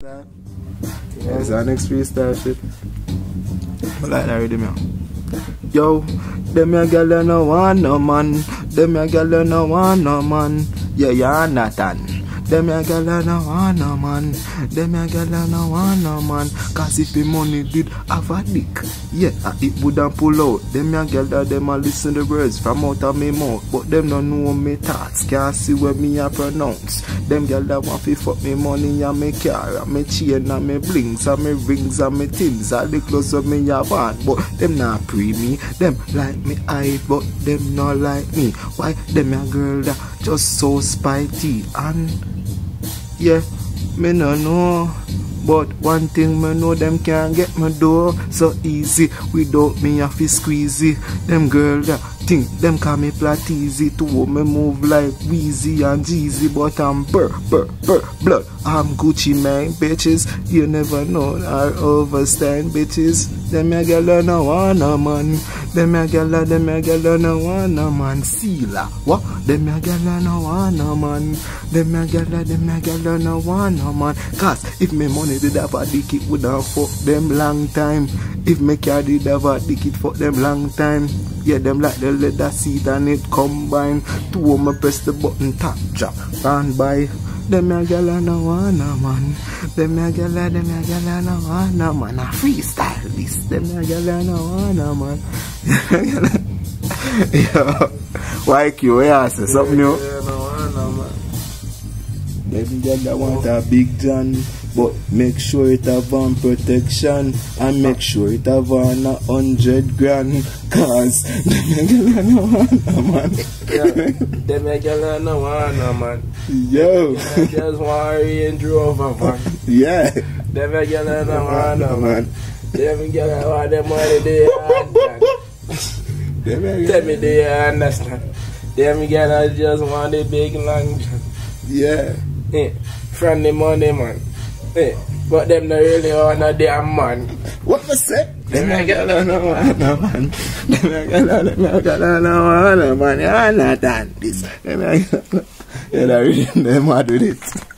Yeah, it's our next freestyle shit. I like that rhythm, yeah. Yo, them ya gyal no want no man. Them ya gyal no want no man. Yeah, you're Nathan. Them ya gyal no want no man. Them ya gyal no want no man. Cause if the money did have a dick, yeah, it wouldn't pull out. Them ya gyal them a listen the words from out of me mouth, but them don't know me thoughts. Can't see what me a pronounce. Them gyal that want fi fuck me money and me car and me chain and me blings and me rings and me things. All the clothes of me a want, but them not pre me. Them like me eye, but them not like me. Why them a girl that just so spitey? And yeah, me no know, but one thing me know, them can't get me door so easy without me have to squeezy. Them girl that think them call me plat easy to me move like Weezy and Jeezy, but I'm blood. I'm Gucci man, bitches. You never know I overstand, bitches. Them ya gyal no want no man. Them ya gyal no want no man. Sila, what? Them ya gyal no want no man. Them ya gyal no want no man. Cause if me money did have a dick, it would have fuck them long time. If me car did have a dick, it fuck them long time. Yeah, them like the leather seat and it combine. Two of me press the button, tap, drop, and by. Them ya gyal no want no man. Them ya gyal no want no man. I freestyle this. Them ya gyal no want no man. Yo, YQ, yeah, say something new. Them gyal want a big John, but make sure it have on protection and make sure it have on 100 grand. Cause them gyal no want no man. Yeah, them gyal no want no man. Yo, just want a Range Rover, man. yeah. Them gyal no want no man. Them gyal want them money they understand. Tell me they understand. Them gyal just want the big long john. Yeah. From the money, man. But them not really want no damn man. What was that? Them gyal no want no man. Them gyal no want no man. You're not done this. Them gyal, yeah, them mad with it.